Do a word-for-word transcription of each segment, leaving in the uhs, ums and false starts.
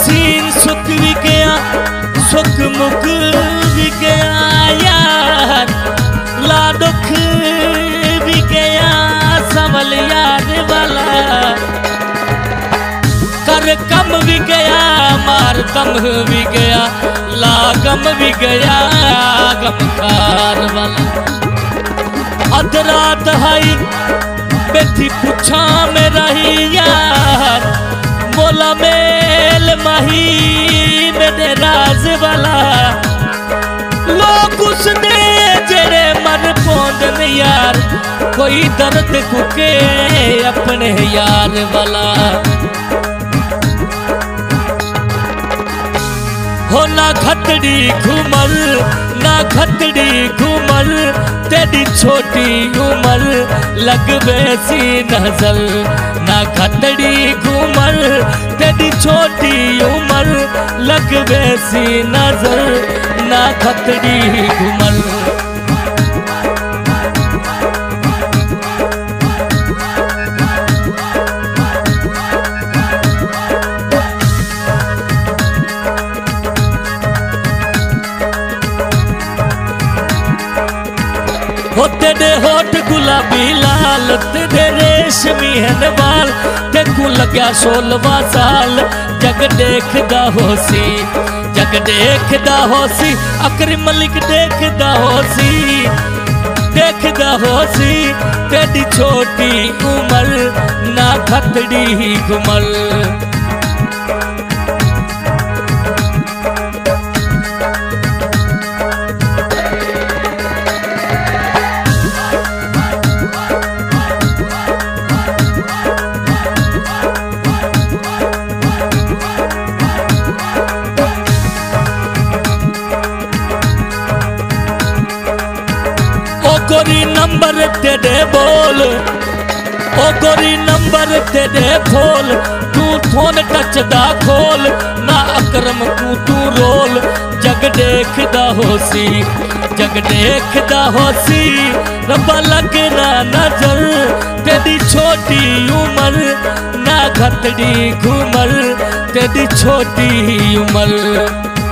Scene सुख भी गया, सुख मुख भी गया यार, ला दुख भी गया संभल यार वाला, कर कम भी गया मार कम भी गया, ला गम भी गया गमकार वाला। अध रात हाई बैठी पूछा में रही यार, बोला मेल माही मेरे राज वाला, लोग उसने जेरे मर पौंदन यार, कोई दर्द कुके अपने यार वाला। हो ना घटड़ी घूमर ना घटड़ी घूमर, तेरी छोटी उम्र लग वैसी नजर, ना घटड़ी घूमर तेरी छोटी उम्र लग वैसी नजर, ना घटड़ी घूमर। हो तेरे होठ गुलाबी लाल, तेरे रेशमी है बाल, तेकू लग्या सोलवा साल, जग देखदा होसी जग देखदा होसी, अकरम मलिक देखदा होसी देखदा होसी, तेरी छोटी उम्र ना खतड़ी घुमर। गोरी नंबर तेरे बोल, ओ गोरी नंबर तेरे खोल, तू फोन टच दा खोल, ना अकरम को तू रोल, जग देखदा होसी जग देखदा होसी, रब्बा लगे ना नजर, तेरी छोटी उम्र ना घटड़ी घूमर, तेरी छोटी उम्र।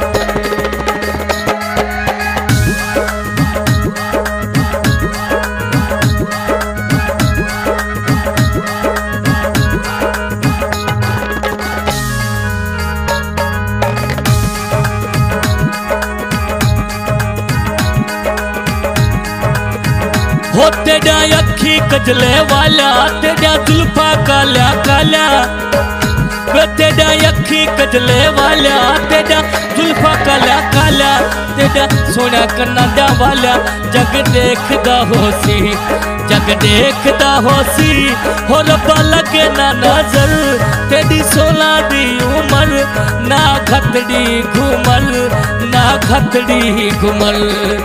हो तेरा अखी कजले वाला, तेरा जुल्फा काला काला, तेरा अखी कजले वाला, तेरा जुल्फा काला काला, तेरा सोना कन्ना दा वाला, जग देखदा होसी जग देखदा होसी, हो रब्बा लगे ना नजर, तेरी सोलह दी उम्र ना घटड़ी घूमर ना घटड़ी घूमर।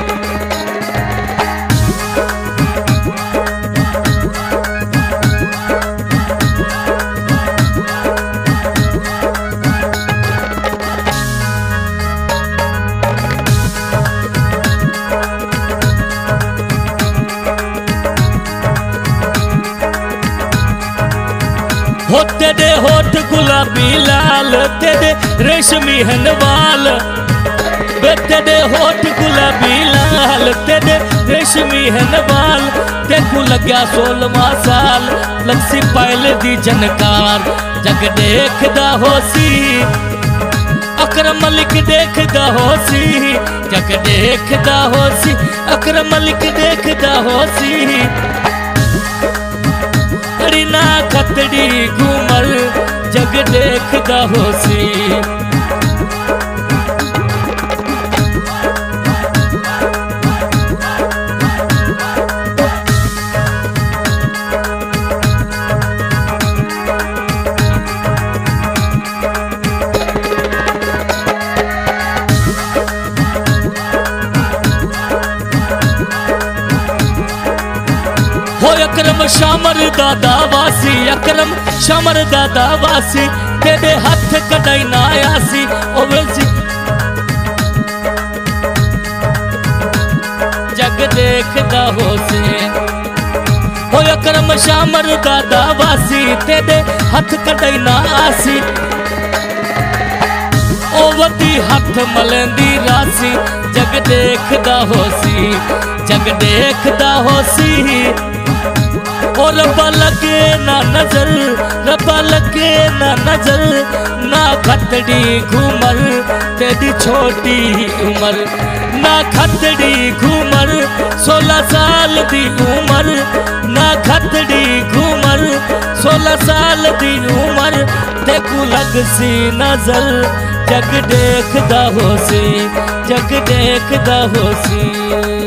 हो तेरे होठ गुलाबी लाल, तेरे रेशमी है बाल, तेरे होठ गुलाबी लाल, तेरे रेशमी है बाल, तेकू लग्या सोलवा साल, लक्सी पायल दी जनकार, जग देखदा होसी अकरम मलिक देखदा होसी जग देखदा होसी, अकरम मलिक देखदा होसी, ना खतड़ी घूमर जग देखदा होसी। हो अकरम शामर दादा वासी, अकरम शामर दादा वासी, तेरे हाथ कदाई ना आसी ओवेसी, जग देखदा होसी। हो अकरम शामर दादा वासी, तेरे हाथ कदाई ना आसी, हथ मलेंदी रासी जग देखदा होसी जग देखदा होसी और रब्बा लगे ना नजर रब्बा लगे ना नजर ना खतड़ी घूमर तेरी छोटी उम्र ना खतड़ी घूमर सोलह साल दी उम्र ना खतड़ी घूमर सोलह साल दी उम्र तेकू लग सी नजर जग देखदा होसी जग देखदा होसी।